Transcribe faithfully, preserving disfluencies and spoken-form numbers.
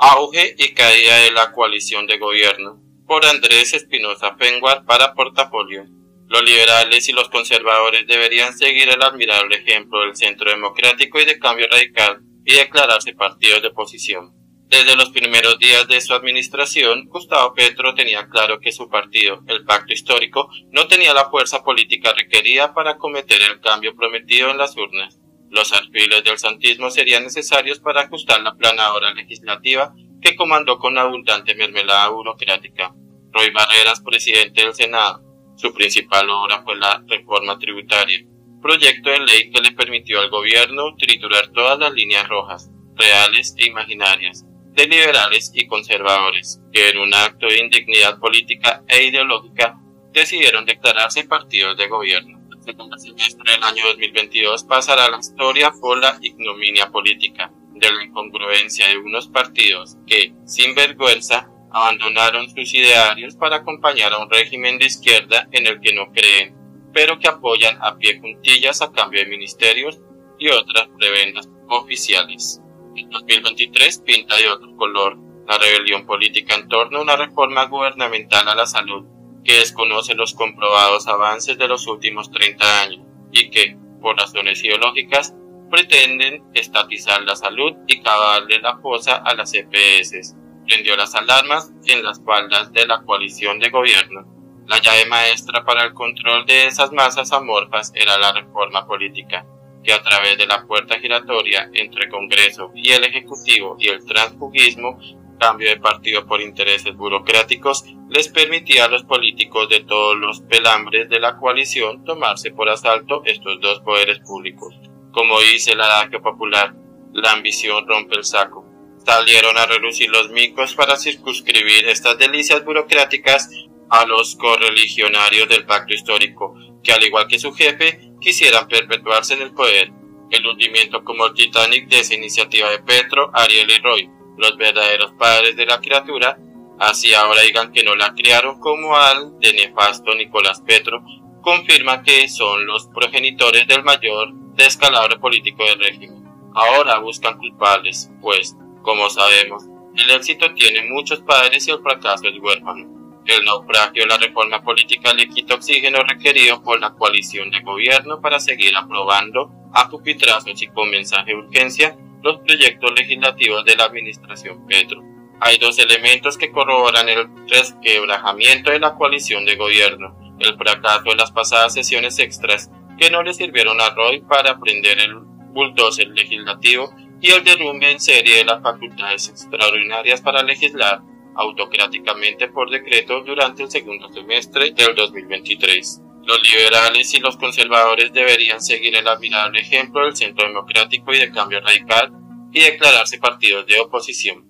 Auge y caída de la coalición de gobierno, por Andrés Espinosa Penguar para Portafolio. Los liberales y los conservadores deberían seguir el admirable ejemplo del Centro Democrático y de Cambio Radical y declararse partidos de oposición. Desde los primeros días de su administración, Gustavo Petro tenía claro que su partido, el Pacto Histórico, no tenía la fuerza política requerida para acometer el cambio prometido en las urnas. Los alfiles del santismo serían necesarios para ajustar la planadora legislativa que comandó con abundante mermelada burocrática. Roy Barreras, presidente del Senado. Su principal obra fue la reforma tributaria, proyecto de ley que le permitió al gobierno triturar todas las líneas rojas, reales e imaginarias, de liberales y conservadores, que en un acto de indignidad política e ideológica decidieron declararse partidos de gobierno. El segundo semestre del año dos mil veintidós pasará a la historia por la ignominia política de la incongruencia de unos partidos que, sin vergüenza, abandonaron sus idearios para acompañar a un régimen de izquierda en el que no creen, pero que apoyan a pie juntillas a cambio de ministerios y otras prebendas oficiales. En dos mil veintitrés pinta de otro color la rebelión política en torno a una reforma gubernamental a la salud que desconoce los comprobados avances de los últimos treinta años y que, por razones ideológicas, pretenden estatizar la salud y cavarle la fosa a las E P S. Prendió las alarmas en las faldas de la coalición de gobierno. La llave maestra para el control de esas masas amorfas era la reforma política, que a través de la puerta giratoria entre Congreso y el Ejecutivo y el transfugismo, cambio de partido por intereses burocráticos, les permitía a los políticos de todos los pelambres de la coalición tomarse por asalto estos dos poderes públicos. Como dice el adagio popular, la ambición rompe el saco. Salieron a relucir los micos para circunscribir estas delicias burocráticas a los correligionarios del Pacto Histórico, que al igual que su jefe, quisieran perpetuarse en el poder. El hundimiento como el Titanic de esa iniciativa de Petro, Ariel y Roy, los verdaderos padres de la criatura, así ahora digan que no la criaron como al de nefasto Nicolás Petro, confirma que son los progenitores del mayor descalabro político del régimen. Ahora buscan culpables, pues, como sabemos, el éxito tiene muchos padres y el fracaso es huérfano. El naufragio de la reforma política le quita oxígeno requerido por la coalición de gobierno para seguir aprobando a pupitrazos y con mensaje de urgencia los proyectos legislativos de la administración Petro. Hay dos elementos que corroboran el resquebrajamiento de la coalición de gobierno: el fracaso de las pasadas sesiones extras que no le sirvieron a Roy para prender el bulldozer legislativo y el derrumbe en serie de las facultades extraordinarias para legislar autocráticamente por decreto durante el segundo semestre del dos mil veintitrés. Los liberales y los conservadores deberían seguir el admirable ejemplo del Centro Democrático y de Cambio Radical y declararse partidos de oposición.